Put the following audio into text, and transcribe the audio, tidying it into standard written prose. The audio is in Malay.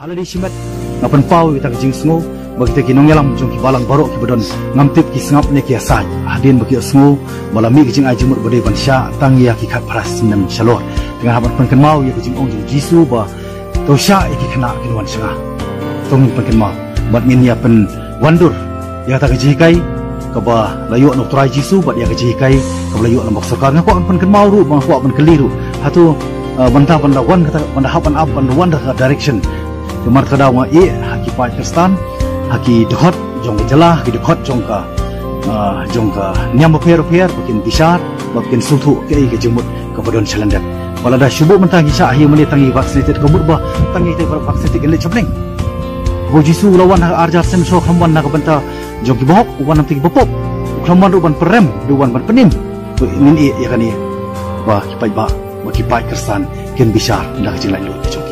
Hala di simet ngapan pau kita kejing sengu bagi kita kinong yalam jong kibalang barok kibadon ngamtip ki sengap ne ki asai adin bagi sengu malami kejing ajimut bade bansya tangi ya ki khat paras sinam shalor tengah haban penken mau ya kejing ong jing jisu ba to sya iki kena kinwan senga tongin penken mau bat min ya pen wandur ya ta kejing kai kaba layu nok trai jisu bat ya kejing kai kaba layu lambok sakar ngako penken mau ru bang ko pen keliru hatu bantah bandawan kata bandahapan up bandawan direction Kemar kadawa haki Pakistan haki dehot jong jelah haki dehot jong ka nyam per bikin bisar bikin sutu ke jemut ke badon Selandet wala da syubu mentangi sa ahi meni tangi vaccinated kemut bah tangi te vaccinated ele chapling bo jisu lawan arjar sem so khamwan na banta jong ki bohok wan namti bopop khamwan ruban perem duwan ban penim to min ya kani ba ki pai ba ki Pakistan ken bisar ndak jilan lo